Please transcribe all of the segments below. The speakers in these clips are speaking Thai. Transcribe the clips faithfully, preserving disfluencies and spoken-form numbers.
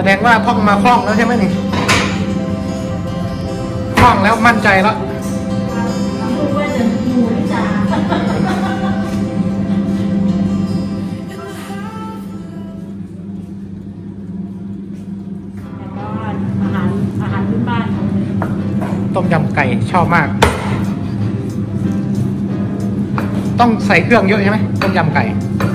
ดงว่าท่องมาคล่องแล้วใช่ไหมนี่คล่องแล้วมั่นใจแล้วรู้ว่าจะมูที่จ๋าอาหารอาหารพื้นบ้านต้มยำไก่ชอบมากต้องใส่เครื่องเยอะใช่ไหมต้มยำไก่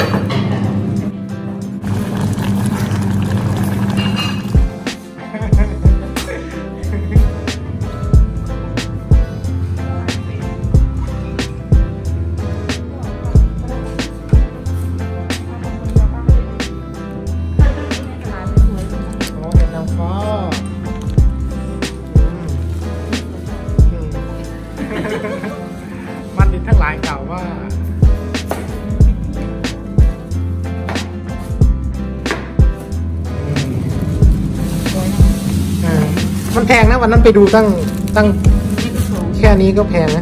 บัณฑิตทั้งหลายกล่าวว่ามันแพงนะวันนั้นไปดูตั้งตั้งแค่นี้ก็แพงนะ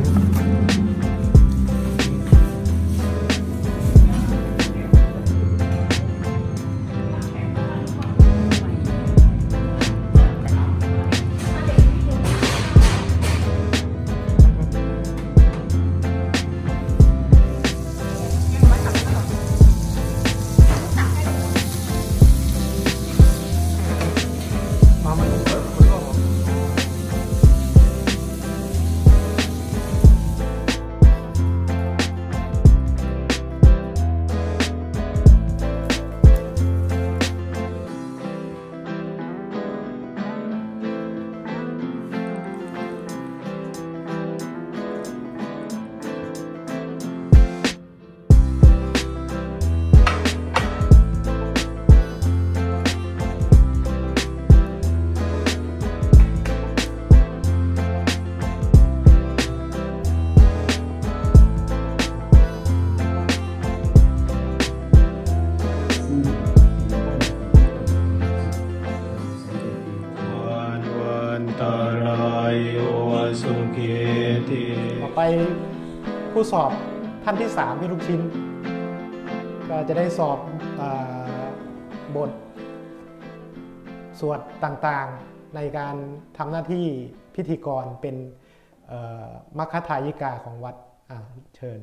ต่อไปผู้สอบท่านที่สามพี่ลูกชิ้นก็จะได้สอบบทสวดต่างๆในการทำหน้าที่พิธีกรเป็นมัคคทายิกาของวัดเชิญ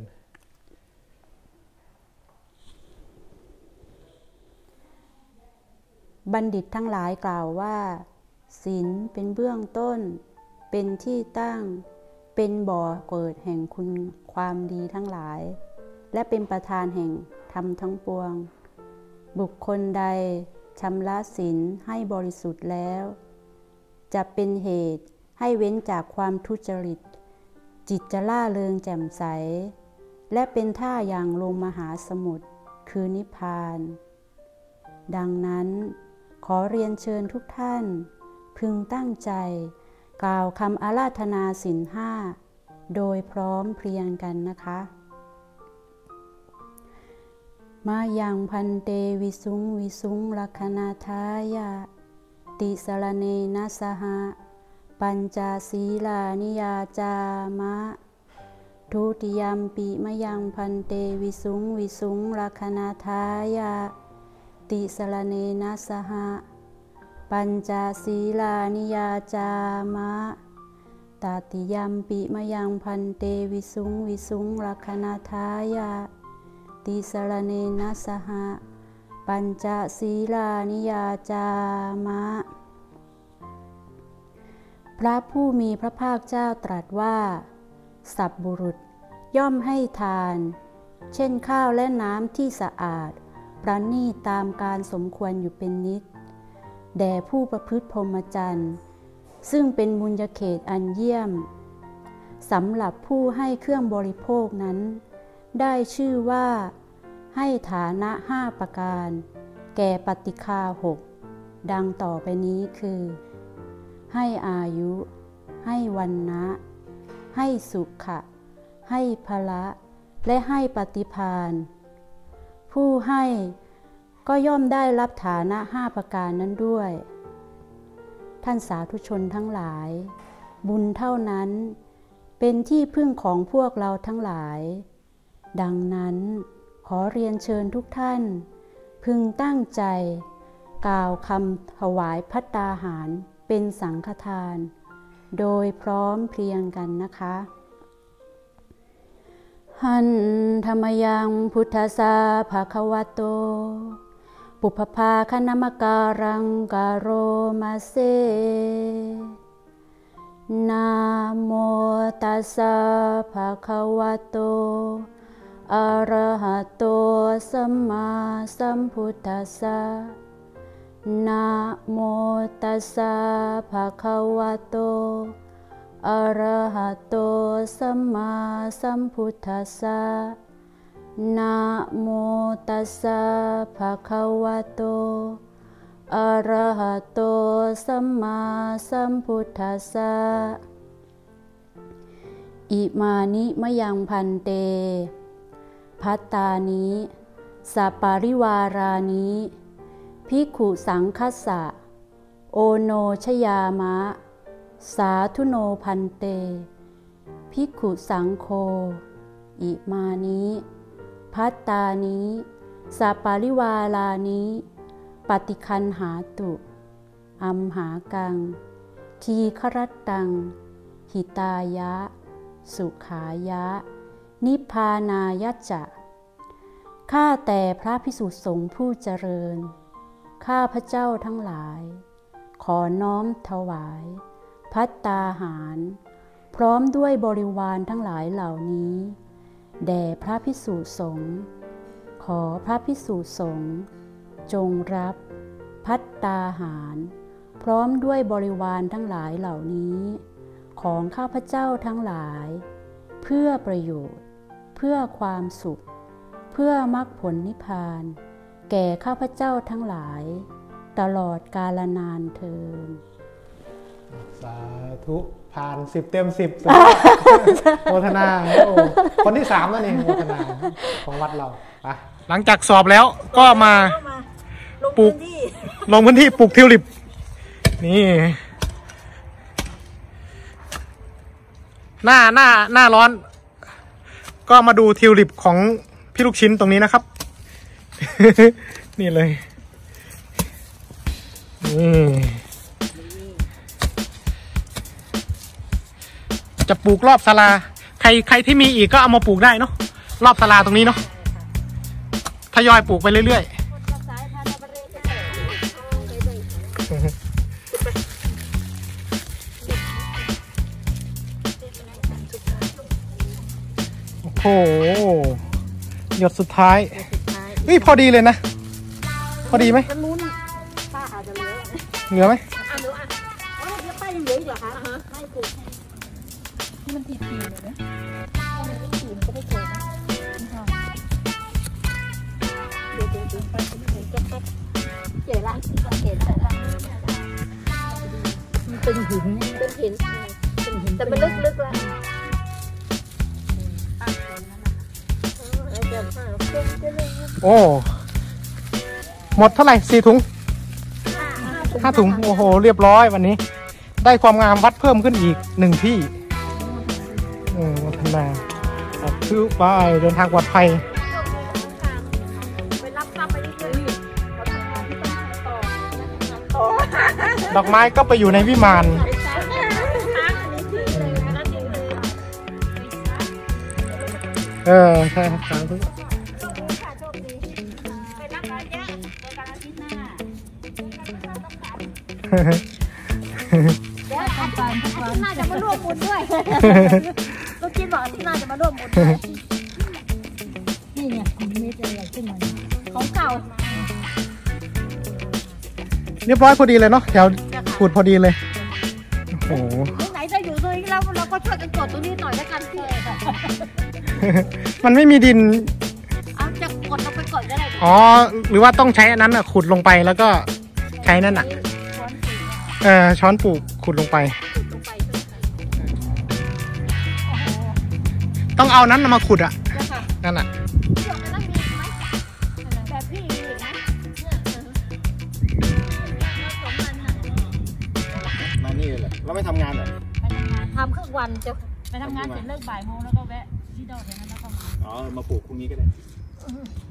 บัณฑิตทั้งหลายกล่าวว่าศีลเป็นเบื้องต้นเป็นที่ตั้งเป็นบ่อเกิดแห่งคุณความดีทั้งหลายและเป็นประธานแห่งธรรมทั้งปวงบุคคลใดชำระศีลให้บริสุทธิ์แล้วจะเป็นเหตุให้เว้นจากความทุจริตจิตจะล่าเริงแจ่มใสและเป็นท่าอย่างลงมหาสมุทรคือนิพพานดังนั้นขอเรียนเชิญทุกท่านพึงตั้งใจกล่าวคำอาราธนาศีลห้าโดยพร้อมเพรียงกันนะคะมายังพันเตวิสุงวิสุงลัคคณาทายะติสรเนนะสหะปัญจศีลานิยาจามะทุติยัมปิมยังพันเตวิสุงวิสุงลัคคณาทายะติสรเนนะสหะปัญจศีลานิยาจามะตติยัมปิมยังพันเตวิสุงวิสุงลัคคณาทายะติสรเนนะสหะปัญจศีลานิยาจามะพระผู้มีพระภาคเจ้าตรัสว่าสัพบุรุษย่อมให้ทานเช่นข้าวและน้ำที่สะอาดประณีตตามการสมควรอยู่เป็นนิจแด่ผู้ประพฤติพรหมจรรย์ซึ่งเป็นบุญญาเขตอันเยี่ยมสำหรับผู้ให้เครื่องบริโภคนั้นได้ชื่อว่าให้ฐานะห้าประการแก่ปฏิฆาหกดังต่อไปนี้คือให้อายุให้วรรณะให้สุขะให้พละและให้ปฏิภาณผู้ให้ก็ย่อมได้รับฐานะห้าประการนั้นด้วยท่านสาธุชนทั้งหลายบุญเท่านั้นเป็นที่พึ่งของพวกเราทั้งหลายดังนั้นขอเรียนเชิญทุกท่านพึงตั้งใจกล่าวคำถวายภัตตาหารเป็นสังฆทาน โดยพร้อมเพรียงกันนะคะหันธรรมยังพุทธสาภาควะโตปุพพาคณมการังกาโรมาเซนะโมตัสสะภะคะวะโตอะระหะโตสัมมาสัมพุทธัสสะนะโมตัสสะภะคะวะโตอะระหะโตสัมมาสัมพุทธัสสะนะโมตัสสะภะคะวะโตอะระหะโตสัมมาสัมพุทธัสสะอิมานิมะยังพันเตภัตตานิสัปปาริวารานิภิกขุสังคัสสะโอโนชยามะสาธุโนพันเตภิกขุสังโฆอิมานิภัตตานิสัปปาริวารานิปฏิคันหาตุอัมหากังทีฆรัตตังหิตายะสุขายะนิพพานายะจะข้าแต่พระภิกษุสงฆ์ผู้เจริญข้าพระเจ้าทั้งหลายขอน้อมถวายภัตตาหารพร้อมด้วยบริวารทั้งหลายเหล่านี้แด่พระภิกษุสงฆ์ขอพระภิกษุสงฆ์จงรับภัตตาหารพร้อมด้วยบริวารทั้งหลายเหล่านี้ของข้าพเจ้าทั้งหลายเพื่อประโยชน์เพื่อความสุขเพื่อมรรคผลนิพพานแก่ข้าพเจ้าทั้งหลายตลอดกาลนานเทอญสาธุผ่านสิบเต็มสิบโมทนาโอ้คนที่สามแล้วนี่โมทนาของวัดเราไปหลังจากสอบแล้วก็มาปลูกลงพื้นที่ปลูกทิวลิปนี่หน้าหน้าหน้าร้อนก็มาดูทิวลิปของพี่ลูกชิ้นตรงนี้นะครับ นี่เลยนี่จะปลูกรอบศาลาใครใครที่มีอีกก็เอามาปลูกได้เนาะรอบศาลาตรงนี้เนาะทยอยปลูกไปเรื่อยๆโอ้โหหยดสุดท้ายนี่พอดีเลยนะพอดีไหมป้าอาจจะเหลือเหลือไหมอ่ะเหลืออ่ะอ๋อเดี๋ยวป้ายังเหลืออีกเหรอคะให้ปลูกที่มันติดปีเลยนะปีมันก็ไม่โตนะเดี๋ยวเดี๋ยวเดี๋ยวไปจะจะเจ๋ละเห็นแต่ละมันเป็นหินเป็นหินเป็นหินแต่มันลึกๆแล้วโอ้หมดเท่าไหร่สี่ถุงห้าถุงโอ้โหเรียบร้อยวันนี้ได้ความงามวัดเพิ่มขึ้นอีกหนึ่งที่โอ้วัฒนาคือไปเดินทางปลอดภัยดอกไม้ก็ไปอยู่ในวิมานเออใช่ครับสาธุเดี๋ยวอาทิตย์หน้าจะมาร่วมบุญด้วยลูกคิดบอกอาทิตย์หน้าจะมาร่วมบุญด้วยนี่เนี่ยของเม็ดอะไรขึ้นมาของเก่าเรียบร้อยพอดีเลยเนาะแถวขูดพอดีเลยโอ้โหไหนจะอยู่ตรงนี้เราเราก็ช่วยกันกดตรงนี้หน่อยแล้วกันพี่มันไม่มีดินเอาจะกดลงไปก่อนก็ได้อ๋อหรือว่าต้องใช้อันนั้นอ่ะขุดลงไปแล้วก็ใช้นั่นอ่ะเออช้อนปลูกขุดลงไปต้องเอานั้นมาขุดอ่ะนั่นอ่ะมานี่เลยเราไม่ทำงานเหรอทำครึ่งวันจะไปทำงานเสร็จเลิกบ่ายโมงแล้วก็แวะที่ดอกอย่างนั้นแล้วก็มาอ๋อมาปลูกพรุ่งนี้ก็ได้